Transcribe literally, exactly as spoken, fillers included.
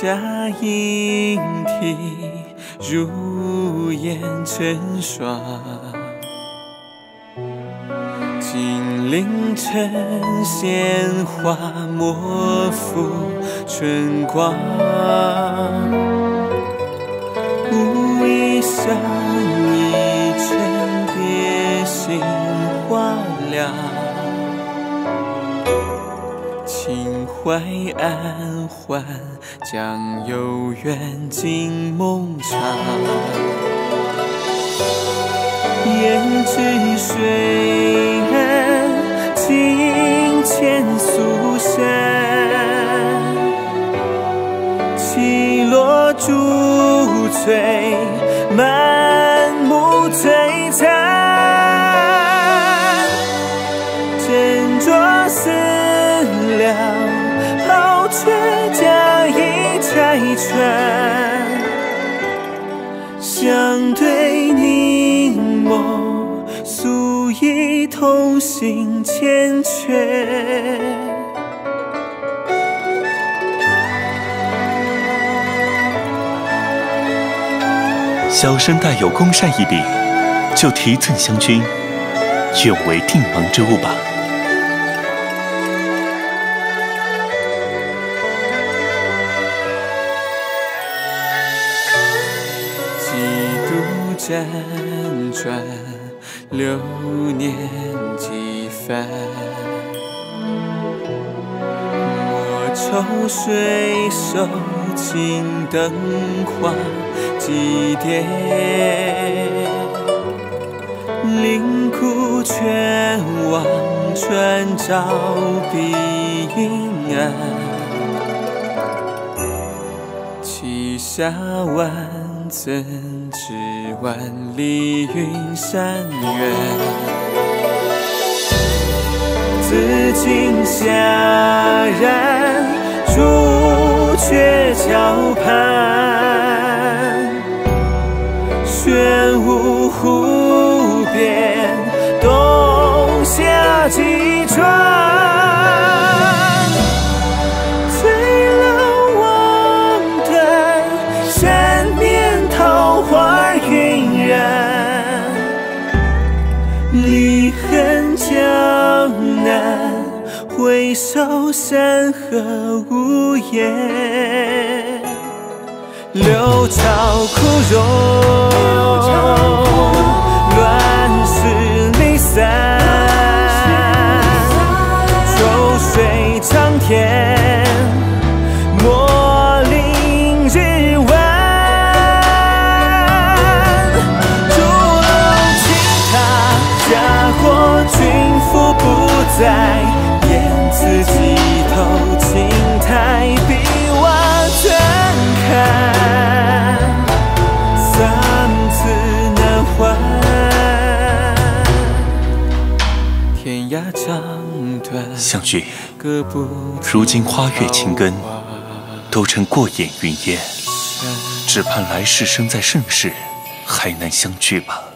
下莺啼，如烟成霜。金陵城鲜花莫负春光，无意相依成别心花凉。情怀暗换，将有缘尽梦长。胭脂水岸，镜前苏珊。起落珠翠，满目璀璨。斟酌思量，好却将一拆穿。相对凝眸，素已同心缱绻。 小生带有公扇一柄，就提赠湘君，愿为定盟之物吧。 辗转流年几番，莫愁水手青灯花几点，灵谷全望穿照碧阴暗，旗下万怎知万里云山远？紫荆夏然，朱雀桥畔，玄武湖边，东下几川。离恨江南，回首山河无言。六朝枯荣，乱世离散。秋水长天，莫令日晚。嫁祸君夫不在，燕子鸡头青苔碧瓦怎看？三字难还，天涯长短。 湘君， 各不如今花月青根，都成过眼云烟，只盼来世生在盛世，还能相聚吧。